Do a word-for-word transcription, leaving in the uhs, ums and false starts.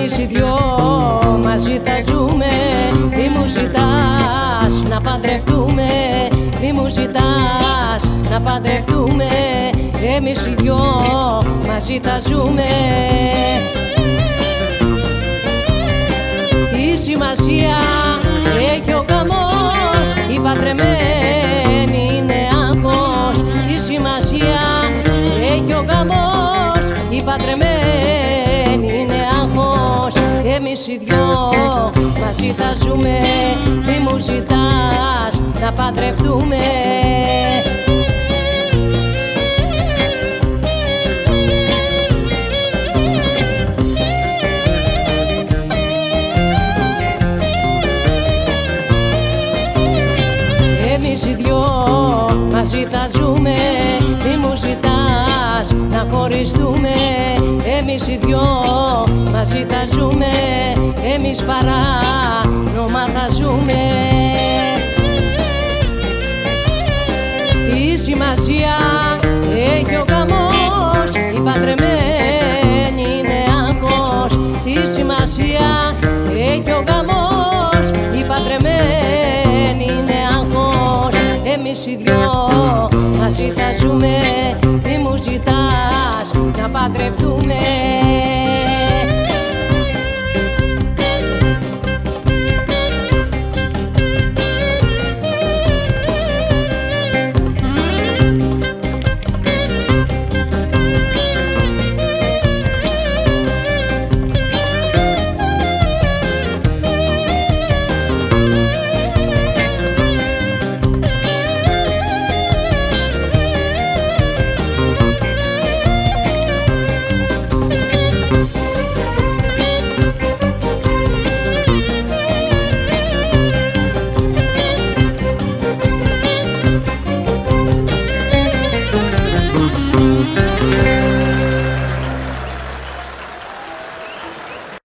Εμείς οι δυο μαζί τα ζούμε. Μη μου ζητάς να παντρευτούμε, μη μου ζητάς να παντρευτούμε. Εμείς οι δυο μαζί τα ζούμε. Τι σημασία έχει ο γαμός, η παντρεμένη είναι άγχος. Τι σημασία έχει ο γαμός, η παντρεμένη είναι άγχος. Εμείς οι δυο μαζί τα ζούμε. Μη μου ζητάς να παντρευτούμε. Εμείς οι δυο μαζί τα ζούμε. Μη μου ζητάς να χωριστούμε. Εμείς οι δυο μαζί τα ζούμε. Εμείς παράνομα θα ζούμε. Τι σημασία έχει ο γαμός, η παντρεμένη είναι άγχος. Τι σημασία έχει ο γαμός, η παντρεμένη είναι άγχος. Εμείς οι δυο μαζί θα ζούμε. Μη μου ζητάς να παντρευτούμε.